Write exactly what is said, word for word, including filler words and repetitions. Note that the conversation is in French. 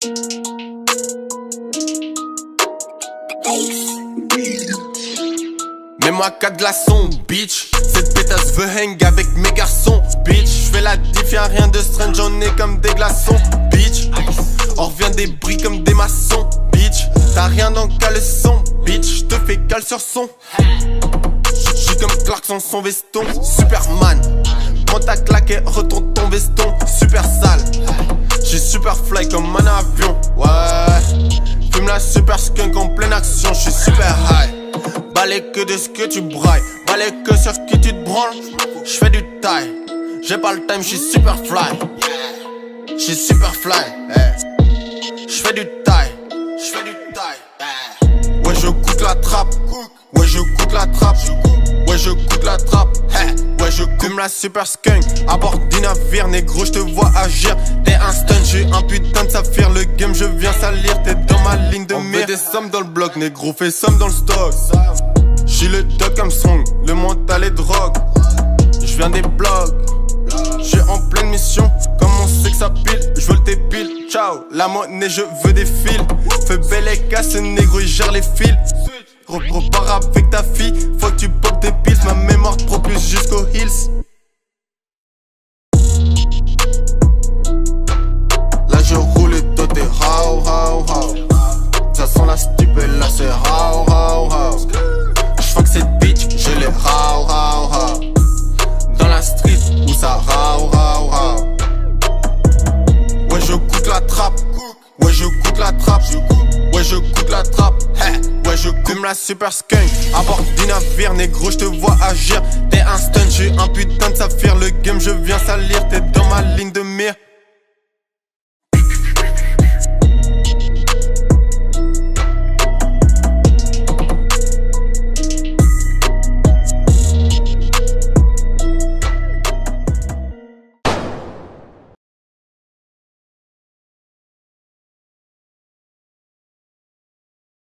Mets-moi quatre glaçons, bitch. Cette pétasse veut hang avec mes garçons, bitch. J'fais la diff, y'a rien de strange, j'en ai comme des glaçons, bitch. On revient des bris comme des maçons, bitch. T'as rien dans le caleçon, bitch. J'te fais cale sur son. J'suis comme Clark sans son veston, Superman. Prends ta claque et retourne ton veston, super sale. J'suis super fly comme un avion, ouais. Fume la super skunk en pleine action, j'suis super high. Balai que de ce que tu brailles, balai que sur ce qui tu te branles. J'fais du taille, j'ai pas le time, j'suis super fly. J'suis super fly, hey. J'fais du taille, j'fais du taille. Ouais, je coûte la trappe, ouais, je coûte la trappe. Ouais, je coûte la trappe, hey. Ouais, je fume la super skunk à bord du navire, négro, je te vois agir. T'es un stun, j'ai un putain de saphir. Le game, je viens salir, t'es dans ma ligne de mire. On veut des sommes dans le bloc, négro, fais somme dans le stock. J'suis le Doc Armstrong, le mental est drogue. J'viens des blogs, j'suis en pleine mission. Comme on sait que ça pile, j'veux le débile. Ciao, la monnaie, je veux des fils. Fais belle et casse, négro, il gère les fils. Repars avec ta fille, faut que tu pop des pills. Ma mémoire te propulse jusqu'aux hills. Là je roule et toi t'es rao rao rao. Ça sent la stupé, là c'est rao rao rao. J'fuck cette bitch, je l'ai rao rao rao. Dans la street où ça rao rao rao. Ouais je coûte la trappe, ouais je coûte la trappe. Ouais je coûte la trappe, hey. Ouais je fume la super skunk à bord du navire, négro, je te vois agir. T'es un stun, j'ai un putain de saphir. Le game, je viens salir, t'es dans ma ligne de mire.